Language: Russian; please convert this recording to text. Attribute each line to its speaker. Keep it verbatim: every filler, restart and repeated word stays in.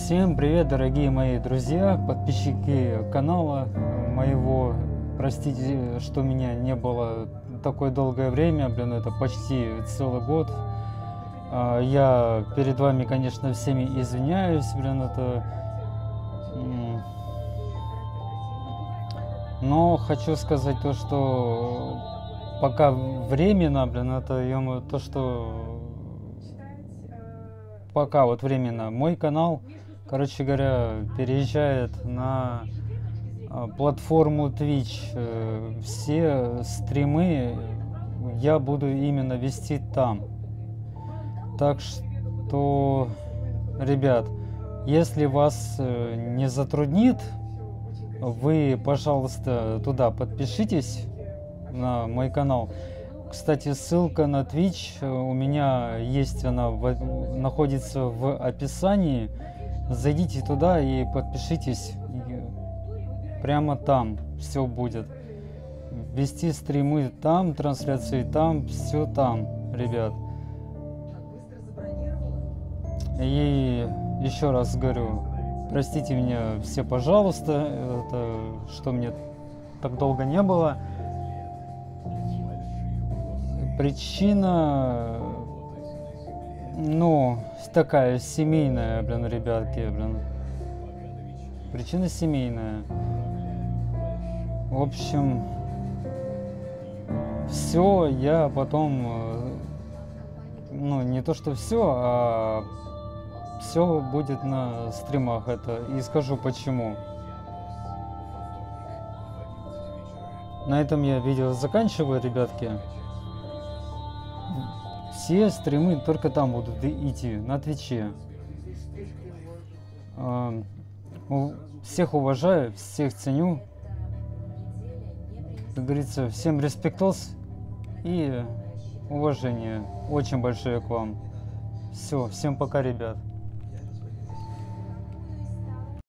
Speaker 1: Всем привет, дорогие мои друзья, подписчики канала моего. Простите, что меня не было такое долгое время, блин, это почти целый год. Я перед вами, конечно, всеми извиняюсь, блин, это... Но хочу сказать то, что пока временно, блин, это ё-моё, то, что пока вот временно мой канал, короче говоря, переезжает на платформу Twitch. Все стримы я буду именно вести там. Так что, ребят, если вас не затруднит, вы, пожалуйста, туда подпишитесь, на мой канал. Кстати, ссылка на Twitch у меня есть, она в, находится в описании. Зайдите туда и подпишитесь. Прямо там все будет. Вести стримы там, трансляции там, все там, ребят. И еще раз говорю, простите меня все, пожалуйста, это, что мне так долго не было. Причина, ну, такая семейная, блин, ребятки, блин. Причина семейная. В общем, все, я потом, ну, не то что все, а все будет на стримах, это, и скажу почему. На этом я видео заканчиваю, ребятки. Все стримы только там будут идти, на Твиче. Всех уважаю, всех ценю. Как говорится, всем респектос и уважение очень большое к вам. Все, всем пока, ребят.